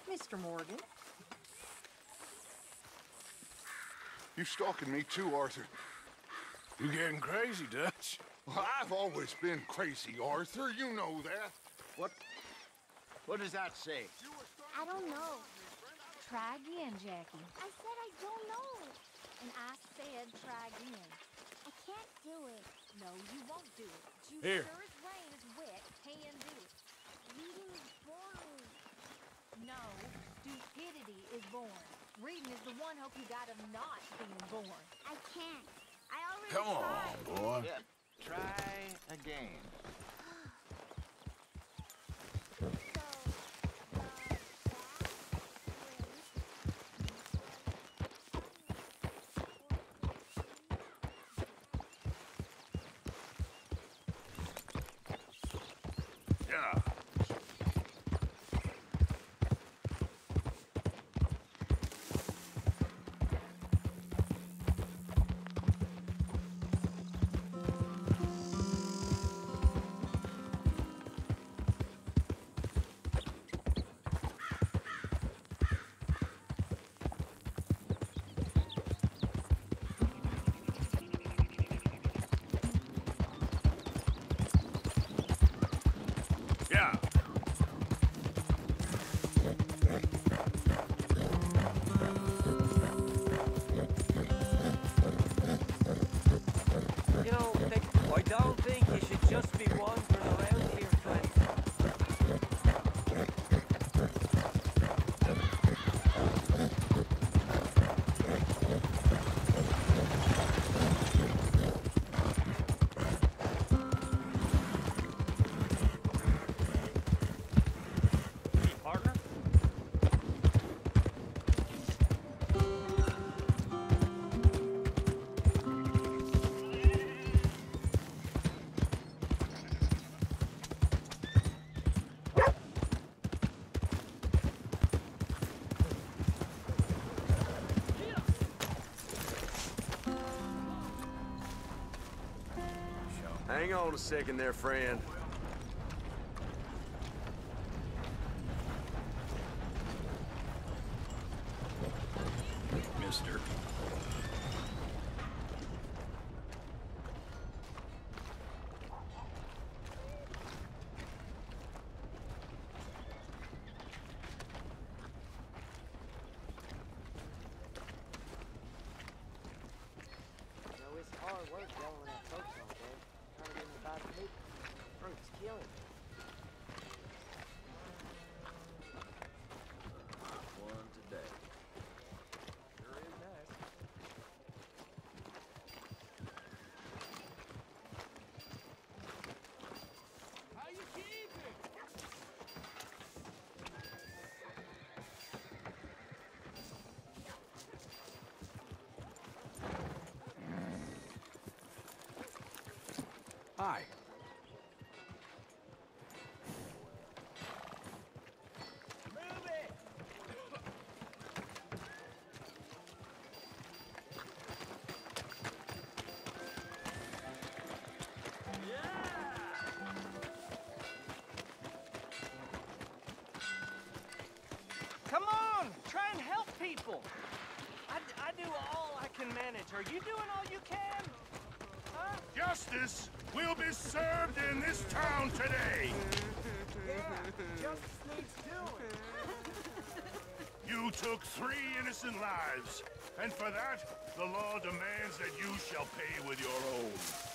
Mr. Morgan. You stalking me too, Arthur? You getting crazy, Dutch? Well, I've always been crazy, Arthur. You know that. What does that say? I don't know. Try again, Jackie. I said I don't know. And I said try again. I can't do it. No, you won't do it. You Here. sure as rain is wet can do it. Reading is boring. No, stupidity is born. Reading is the one hope you got of not being born. I can't. I already Come on, tried. boy. Yeah, try again. Yeah. Yeah. You know, I don't think you should just be wandering around here, friend. Partner? Hang on a second there, friend. Mister. You know, it's hard work yelling at folks all day. Trying to get them about the meat. Fruit's killing me. One today. Sure is nice. Hi. Move it! Come on! Try and help people! I do all I can manage. Are you doing all you can? Huh? Justice will be served in this town today. Yeah, justice needs doing. You took 3 innocent lives, and for that, the law demands that you shall pay with your own.